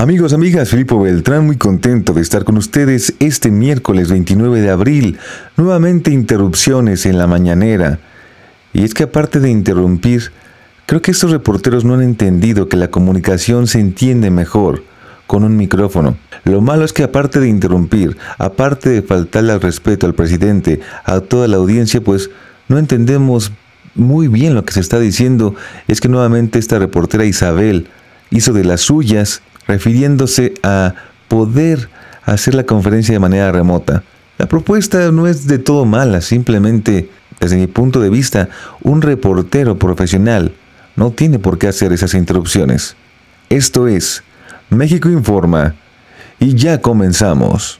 Amigos, amigas, Filipo Beltrán, muy contento de estar con ustedes este miércoles 29 de abril. Nuevamente interrupciones en la mañanera. Y es que aparte de interrumpir, creo que estos reporteros no han entendido que la comunicación se entiende mejor con un micrófono. Lo malo es que aparte de interrumpir, aparte de faltarle al respeto al presidente, a toda la audiencia, pues no entendemos muy bien lo que se está diciendo. Es que nuevamente esta reportera Isabel hizo de las suyas, refiriéndose a poder hacer la conferencia de manera remota. La propuesta no es de todo mala, simplemente, desde mi punto de vista, un reportero profesional no tiene por qué hacer esas interrupciones. Esto es México Informa y ya comenzamos.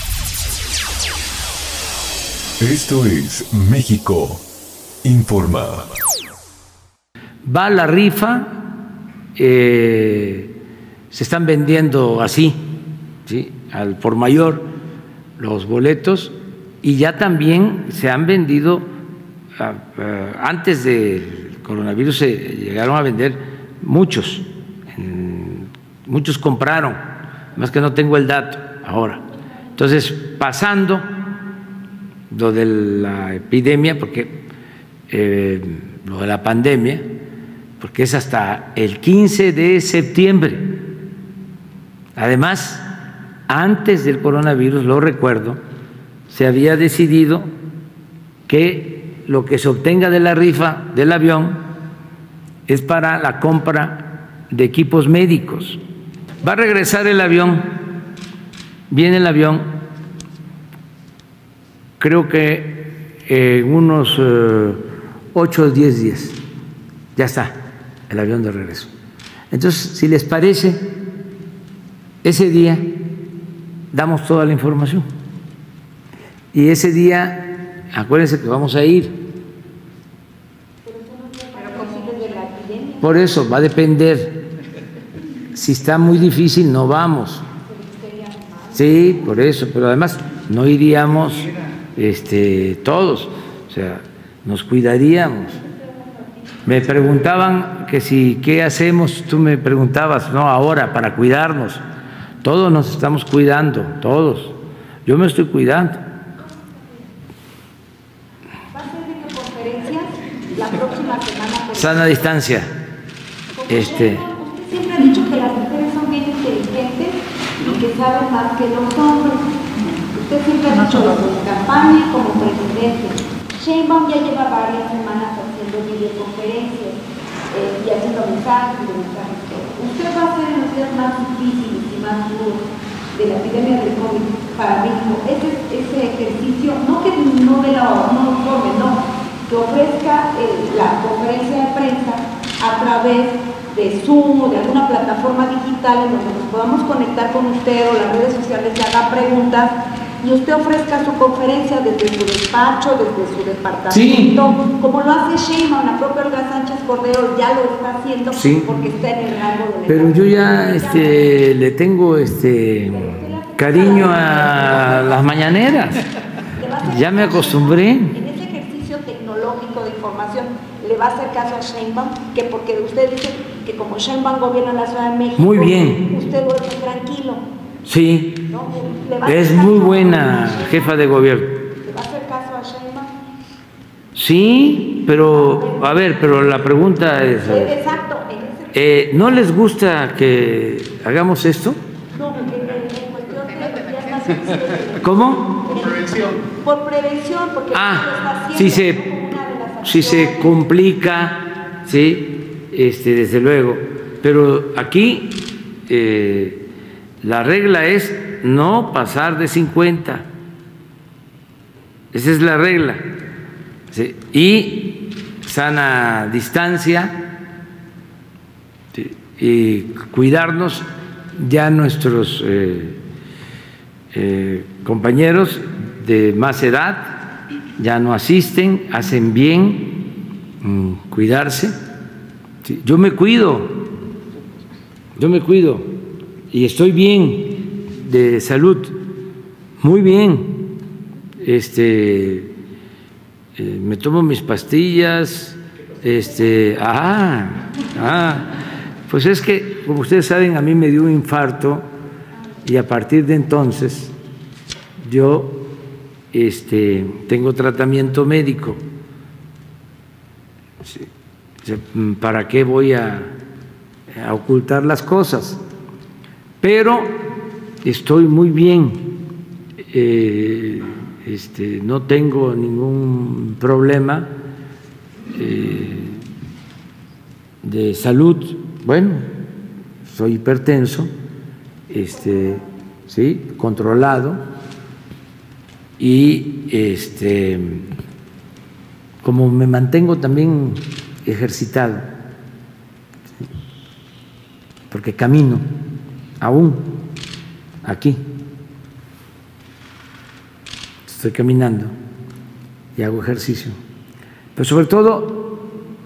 Esto es México Informa. Va la rifa, se están vendiendo así, ¿sí?, al por mayor los boletos, y ya también se han vendido, antes del coronavirus se llegaron a vender muchos, muchos compraron, más que no tengo el dato ahora. Entonces, pasando lo de la epidemia, porque lo de la pandemia, porque es hasta el 15 de septiembre. Además, antes del coronavirus, lo recuerdo, se había decidido que lo que se obtenga de la rifa del avión es para la compra de equipos médicos. Va a regresar el avión, viene el avión, creo que en unos 8 o 10 días ya está el avión de regreso. Entonces, si les parece, ese día damos toda la información. Y ese día, acuérdense que vamos a ir. Por eso va a depender. Si está muy difícil, no vamos. Sí, por eso. Pero además no iríamos todos. O sea, nos cuidaríamos. Me preguntaban que si, ¿qué hacemos? Tú me preguntabas, no, ahora, para cuidarnos. Todos nos estamos cuidando, todos. Yo me estoy cuidando. ¿Va a ser videoconferencias la próxima semana? Sana distancia. Usted siempre ha dicho que las mujeres son bien inteligentes y que saben más que los hombres. Usted siempre ha dicho eso en campaña y como presidente. Sheinbaum ya lleva varias semanas haciendo videoconferencias y haciendo mensajes. Usted va a ser en los días más difíciles y más duros de la epidemia del COVID para México. Ese ejercicio, no que no de la forme, no, que ofrezca la conferencia de prensa a través de Zoom o de alguna plataforma digital en donde nos podamos conectar con usted o las redes sociales y haga preguntas y usted ofrezca su conferencia desde su despacho, desde su departamento, sí, como lo hace Sheinbaum. La propia Olga Sánchez Cordero ya lo está haciendo, sí, porque está en el rango de... Pero yo ya le tengo cariño a las mañaneras, ya me acostumbré. En ese ejercicio tecnológico de información, ¿le va a hacer caso a Sheinbaum? Que porque usted dice que como Sheinbaum gobierna la Ciudad de México, muy bien, usted duerme tranquilo. Sí, es muy buena jefa de gobierno. ¿Le va a hacer caso a Sheinbaum? Sí, pero a ver, pero la pregunta es, exacto, ¿no les gusta que hagamos esto? No, en cuestión de días más difíciles. ¿Cómo? Por prevención. Por prevención, porque si se complica, sí, desde luego. Pero aquí la regla es no pasar de 50. Esa es la regla. ¿Sí? Y sana distancia, ¿sí?, y cuidarnos. Ya nuestros compañeros de más edad ya no asisten, hacen bien cuidarse. ¿Sí? Yo me cuido y estoy bien de salud, muy bien. Me tomo mis pastillas, pues es que como ustedes saben, a mí me dio un infarto y a partir de entonces yo tengo tratamiento médico. ¿Para qué voy a ocultar las cosas? Pero estoy muy bien, no tengo ningún problema de salud. Bueno, soy hipertenso, sí, controlado, y como me mantengo también ejercitado, porque camino aún aquí, estoy caminando y hago ejercicio, pero sobre todo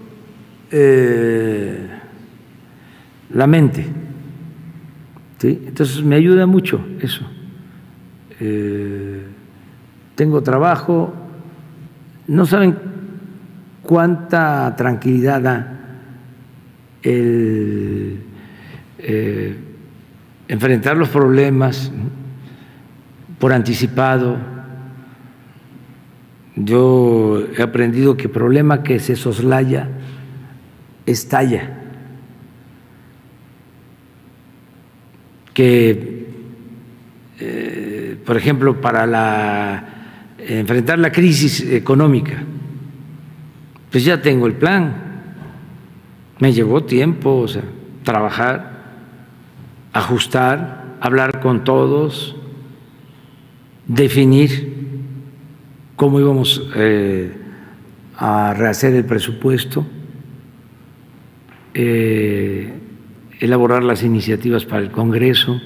la mente, ¿sí? Entonces me ayuda mucho eso. Tengo trabajo, no saben cuánta tranquilidad da el enfrentar los problemas por anticipado. Yo he aprendido que problema que se soslaya estalla, que por ejemplo para enfrentar la crisis económica, pues ya tengo el plan. Me llevó tiempo, o sea, trabajar, ajustar, hablar con todos, definir cómo íbamos a rehacer el presupuesto, elaborar las iniciativas para el Congreso,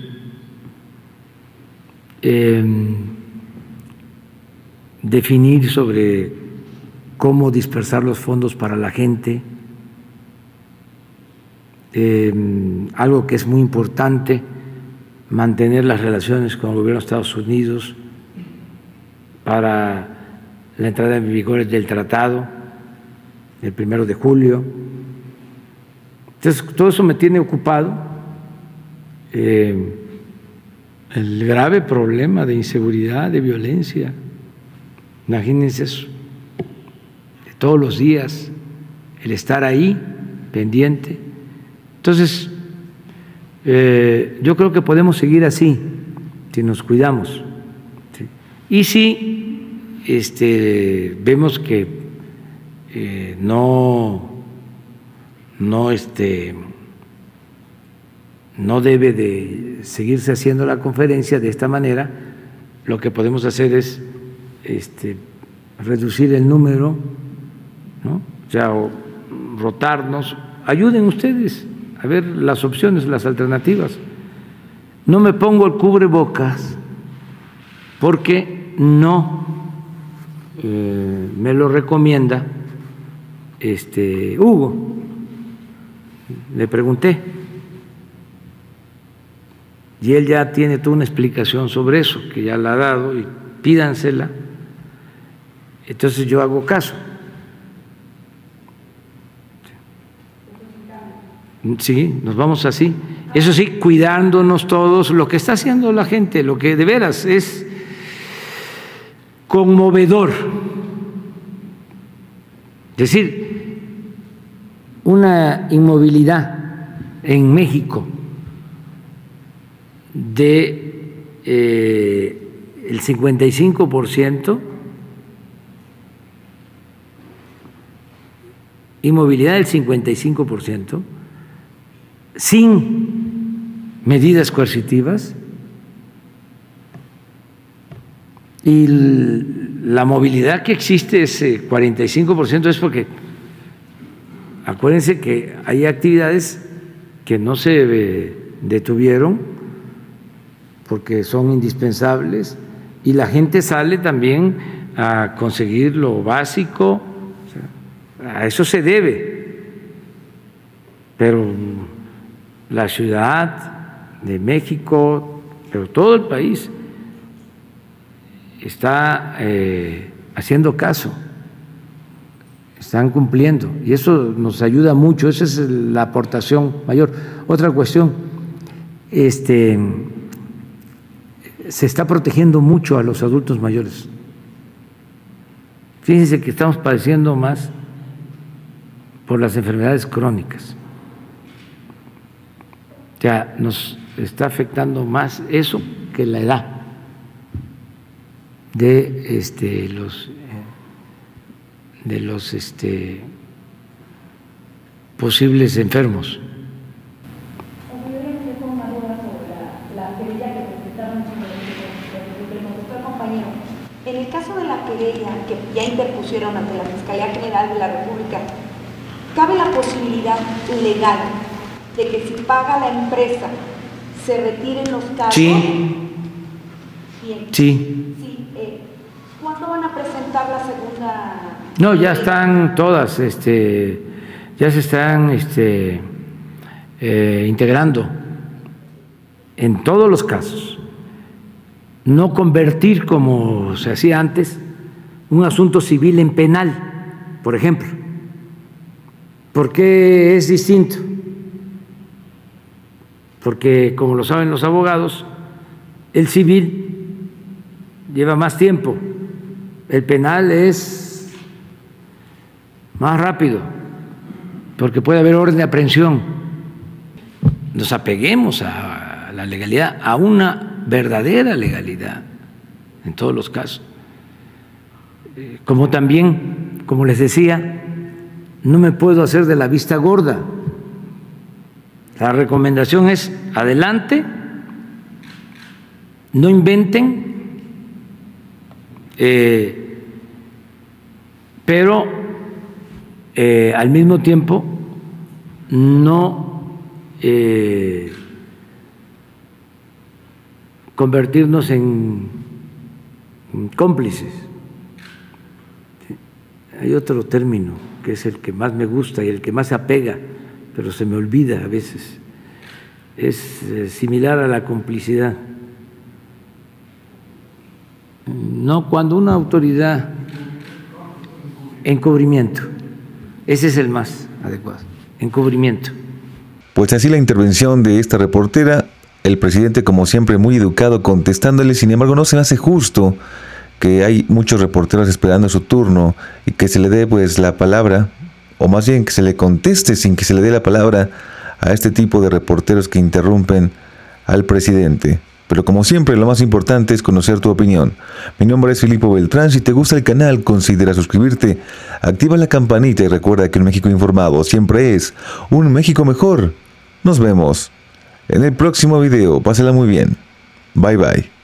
definir sobre cómo dispersar los fondos para la gente, algo que es muy importante, mantener las relaciones con el gobierno de Estados Unidos para la entrada en vigor del tratado el 1 de julio. Entonces, todo eso me tiene ocupado. El grave problema de inseguridad, de violencia, imagínense eso, de todos los días, el estar ahí pendiente. Entonces, yo creo que podemos seguir así, si nos cuidamos, ¿sí? Y si vemos que no debe de seguirse haciendo la conferencia de esta manera, lo que podemos hacer es reducir el número, ¿no? O sea, o rotarnos. Ayuden ustedes a ver las opciones, las alternativas. No me pongo el cubrebocas porque no me lo recomienda Hugo. Le pregunté y él ya tiene toda una explicación sobre eso, que ya la ha dado, y pídansela. Entonces yo hago caso. Sí, nos vamos así. Eso sí, cuidándonos todos. Lo que está haciendo la gente, lo que de veras es conmovedor. Es decir, una inmovilidad en México de el 55%, inmovilidad del 55%, sin medidas coercitivas, y la movilidad que existe, ese 45%, es porque acuérdense que hay actividades que no se detuvieron porque son indispensables y la gente sale también a conseguir lo básico, o sea, a eso se debe, pero la Ciudad de México, pero todo el país está haciendo caso, están cumpliendo y eso nos ayuda mucho, esa es la aportación mayor. Otra cuestión, se está protegiendo mucho a los adultos mayores. Fíjense que estamos padeciendo más por las enfermedades crónicas. O sea, nos está afectando más eso que la edad de los posibles enfermos. En el caso de la querella que ya interpusieron ante la Fiscalía General de la República, ¿cabe la posibilidad legal de que si paga la empresa se retiren los cargos? Sí. Bien. Sí. ¿Cuándo van a presentar la segunda? No, ya están todas, ya se están integrando en todos los casos. No convertir, como se hacía antes, un asunto civil en penal, por ejemplo. ¿Por qué es distinto? Porque, como lo saben los abogados, el civil lleva más tiempo, el penal es más rápido, porque puede haber orden de aprehensión. Nos apeguemos a la legalidad, a una verdadera legalidad en todos los casos. Como también, como les decía, no me puedo hacer de la vista gorda. La recomendación es adelante, no inventen, pero al mismo tiempo no convertirnos en cómplices. Hay otro término que es el que más me gusta y el que más se apega, pero se me olvida a veces. Es similar a la complicidad. No, cuando una autoridad, encubrimiento, ese es el más adecuado, encubrimiento. Pues así la intervención de esta reportera. El presidente, como siempre, muy educado, contestándole. Sin embargo, no se me hace justo que hay muchos reporteros esperando su turno y que se le dé pues la palabra, o más bien que se le conteste sin que se le dé la palabra a este tipo de reporteros que interrumpen al presidente. Pero como siempre, lo más importante es conocer tu opinión. Mi nombre es Filipo Beltrán. Si te gusta el canal, considera suscribirte, activa la campanita y recuerda que un México informado siempre es un México mejor. Nos vemos en el próximo video. Pásala muy bien. Bye bye.